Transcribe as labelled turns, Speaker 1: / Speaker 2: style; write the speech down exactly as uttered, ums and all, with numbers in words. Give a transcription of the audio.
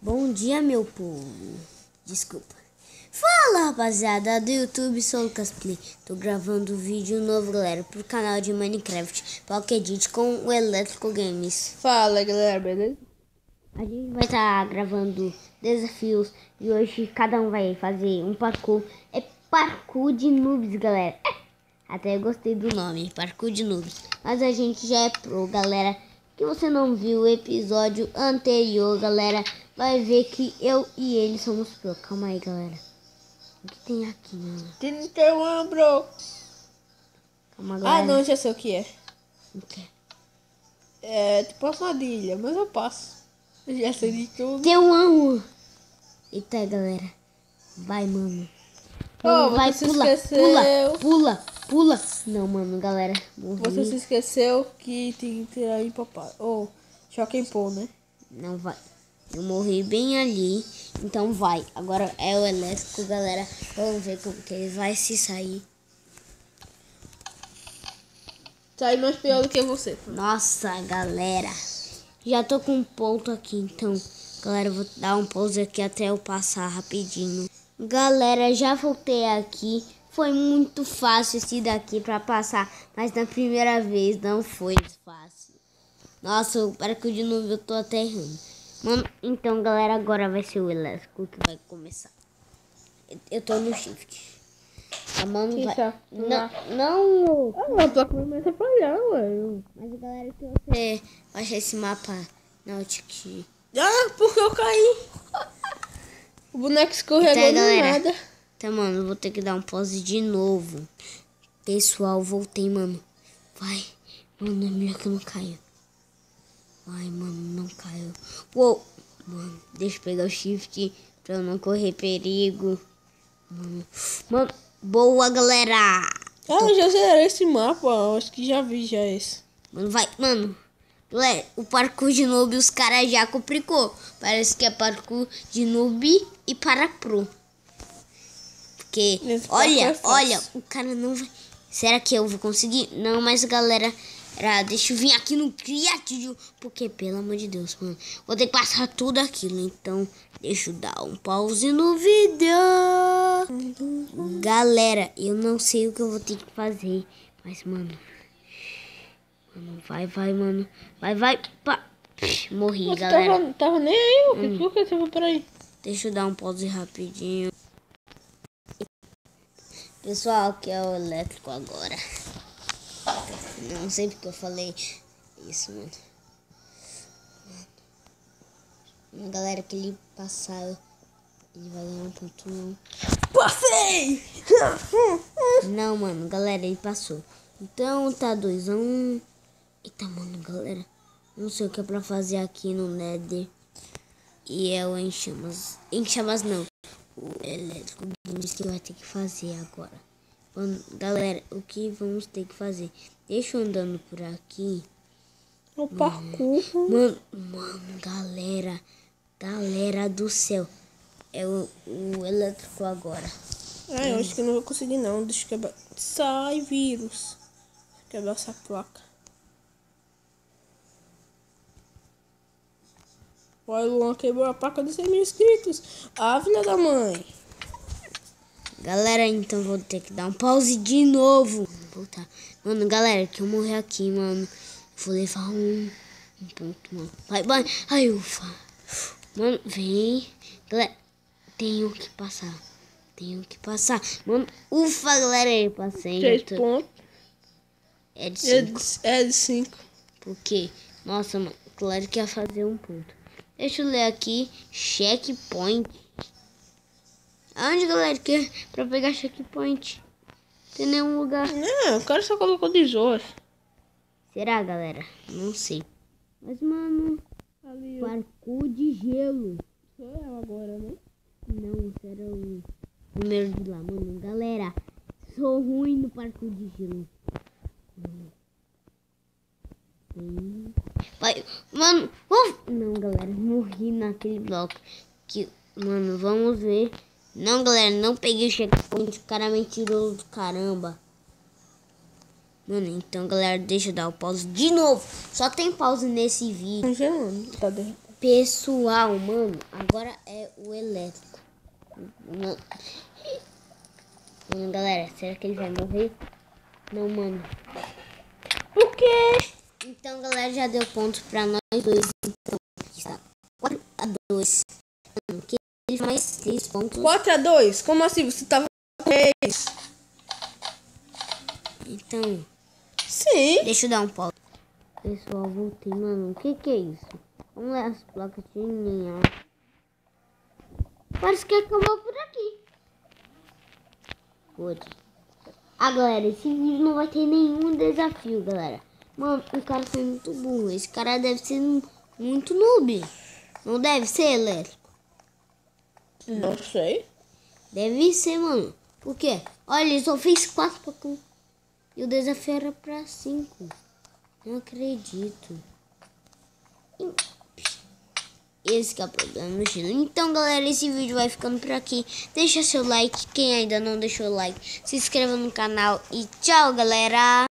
Speaker 1: Bom dia, meu povo. Desculpa. Fala, rapaziada do YouTube, sou o Lucas Play. Tô gravando um vídeo novo, galera, pro canal de Minecraft Pocket Edit com o Elétrico Games.
Speaker 2: Fala, galera, beleza?
Speaker 1: A gente vai estar tá gravando desafios e hoje cada um vai fazer um parkour. É parkour de noobs, galera. Até gostei do nome, parkour de noobs. Mas a gente já é pro, galera. Que você não viu o episódio anterior, galera, vai ver que eu e ele somos pro. Calma aí, galera. O que tem aqui, mano?
Speaker 2: trinta e um, bro.
Speaker 1: Calma, galera.
Speaker 2: Ah, não, já sei o que é.
Speaker 1: O que?
Speaker 2: É tipo uma armadilha, mas eu passo. Eu já sei de tudo.
Speaker 1: Tem um amo. Eita, galera. Vai, mano.
Speaker 2: Oh,
Speaker 1: vai,
Speaker 2: você
Speaker 1: pula,
Speaker 2: se esqueceu.
Speaker 1: pula, pula, pula. Não, mano, galera. Morri.
Speaker 2: Você se esqueceu que tem que tirar em papai. Ou oh, choque em pô, né?
Speaker 1: Não vai. Eu morri bem ali. Então vai. Agora é o elétrico, galera. Vamos ver como que ele vai se sair.
Speaker 2: Sai mais pior do que você.
Speaker 1: Nossa, galera. Já tô com um ponto aqui, então. Galera, eu vou dar um pause aqui até eu passar rapidinho. Galera, já voltei aqui. Foi muito fácil esse daqui pra passar. Mas na primeira vez não foi fácil. Nossa, o parkour de novo eu tô até errando. Mano, então, galera, agora vai ser o elétrico que vai começar. Eu tô no shift. A mano vai...
Speaker 2: Tá,
Speaker 1: não, não...
Speaker 2: Ah, a placa vai me atrapalhar, ué.
Speaker 1: Mas, galera, que você achar esse mapa Nautic...
Speaker 2: Ah, porque eu caí. O boneco escorregou
Speaker 1: Tá,
Speaker 2: do
Speaker 1: galera.
Speaker 2: nada.
Speaker 1: Tá, mano, eu vou ter que dar um pause de novo. Pessoal, voltei, mano. Vai. Mano, é melhor que eu não caia. Vai, mano, não caiu. Uou. Mano, deixa eu pegar o shift pra eu não correr perigo. Mano, mano boa, galera.
Speaker 2: Ah, eu já zerei esse mapa. Acho que já vi já esse.
Speaker 1: Mano, vai, mano. Galera, o parkour de noob os caras já complicou. Parece que é parkour de noob e para pro. Porque,
Speaker 2: Esse
Speaker 1: olha,
Speaker 2: é
Speaker 1: olha, o cara não vai... Será que eu vou conseguir? Não, mas galera, deixa eu vir aqui no criativo. Porque, pelo amor de Deus, mano, vou ter que passar tudo aquilo. Então, deixa eu dar um pause no vídeo. Galera, eu não sei o que eu vou ter que fazer. Mas, mano... Mano, vai, vai, mano. Vai, vai. Pá. Morri,
Speaker 2: Você
Speaker 1: galera.
Speaker 2: Tava, tava nem aí, Lucas.
Speaker 1: Hum.
Speaker 2: Por que você foi por aí?
Speaker 1: Deixa eu dar um pause rapidinho. Pessoal, aqui é o elétrico agora. Não sei porque eu falei isso, mano. Mano, galera, que ele passar, ele vai ganhar um ponto não.
Speaker 2: Passei!
Speaker 1: Não, mano, galera, ele passou. Então tá dois a um. Eita, mano, galera. Não sei o que é pra fazer aqui no Nether. E é o enchamas. Enchamas não. O elétrico diz que vai ter que fazer agora. Mano, galera, o que vamos ter que fazer? Deixa eu andando por aqui.
Speaker 2: O parkour.
Speaker 1: Mano, mano, galera. Galera do céu. É o, o elétrico agora.
Speaker 2: Ah, eu acho que eu não vou conseguir não. Deixa eu quebrar. Sai, vírus. Quebrar essa placa. Olha, o Luan quebrou a placa de cem mil inscritos. Ah, filha da mãe.
Speaker 1: Galera, então vou ter que dar um pause de novo. Voltar. Mano, galera, que eu morrer aqui, mano. Vou levar um, um ponto, mano. Vai, vai. Ai, ufa. Mano, vem. Galera, tenho que passar. Tenho que passar. Mano, ufa, galera, eu passei.
Speaker 2: Três
Speaker 1: tô...
Speaker 2: pontos.
Speaker 1: É de
Speaker 2: É
Speaker 1: cinco.
Speaker 2: de, é de cinco.
Speaker 1: Por quê? Nossa, mano, claro que ia fazer um ponto. Deixa eu ler aqui. Checkpoint. Aonde, galera, que é pra pegar checkpoint? Tem nenhum lugar.
Speaker 2: Não, o cara só colocou dezoito.
Speaker 1: Será, galera? Não sei. Mas, mano,
Speaker 2: Ali, ó.
Speaker 1: parkour de gelo.
Speaker 2: Sou eu agora, né?
Speaker 1: Não, será o primeiro de lá, mano. Galera, sou ruim no parkour de gelo. Mano. Tem... Vai, mano. Uh! Não, galera, morri naquele bloco. Que, mano, vamos ver. Não, galera, não peguei o checkpoint. O cara mentiroso do caramba. Mano, então, galera, deixa eu dar o pause de novo. Só tem pause nesse vídeo.
Speaker 2: Congelando. Tá derretendo.
Speaker 1: Pessoal, mano, agora é o elétrico. Mano, mano, galera, será que ele vai morrer? Não, mano.
Speaker 2: Por quê?
Speaker 1: Então, galera, já deu pontos pra nós dois. Então, aqui está quatro a dois. Mano, que ele mais seis pontos.
Speaker 2: quatro a dois? Como assim? Você tava com três?
Speaker 1: Então,
Speaker 2: Sim.
Speaker 1: deixa eu dar um pau. Pessoal, voltei, mano. O que que é isso? Vamos ler as placas de linha. Parece que acabou por aqui. Pode. Ah, galera, esse vídeo não vai ter nenhum desafio, galera. Mano, o cara foi muito burro. Esse cara deve ser muito noob. Não deve ser, elétrico?
Speaker 2: Não sei.
Speaker 1: Deve ser, mano. Por quê? Olha, ele só fez quatro pra cá. E o desafio era pra cinco. Não acredito. Esse que é o problema no gelo. Então, galera, esse vídeo vai ficando por aqui. Deixa seu like. Quem ainda não deixou o like, se inscreva no canal. E tchau, galera.